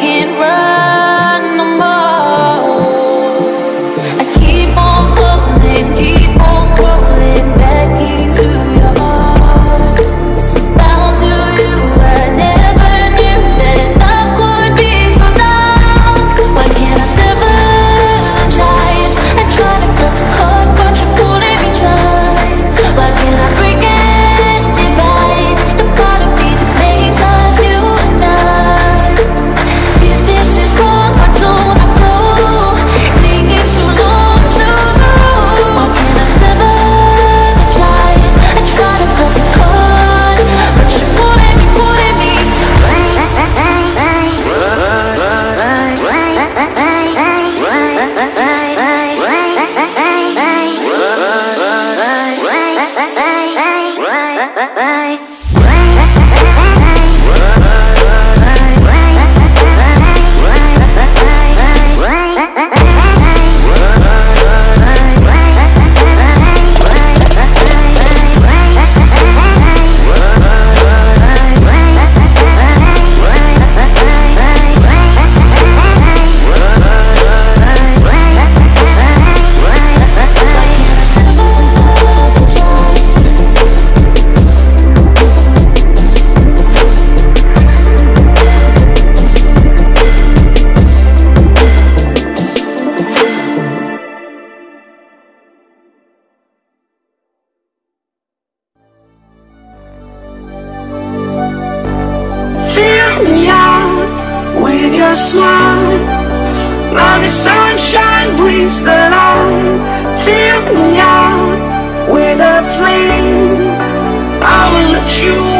can't run no more. I keep on crawling back into your arms. Down to you, I never knew that love could be so long. Why can't I sever the ties? I try to cut the cord, but you're pulling me tight. Why can't I break and divide the part of me that makes us you and I? If this is wrong, why don't I go? Clinging too long to the road. Why can't I sever the ties? I try to cut the cord, but you're pulling me with your smile. Now the sunshine brings the light. Fill me out with a flame. I will let you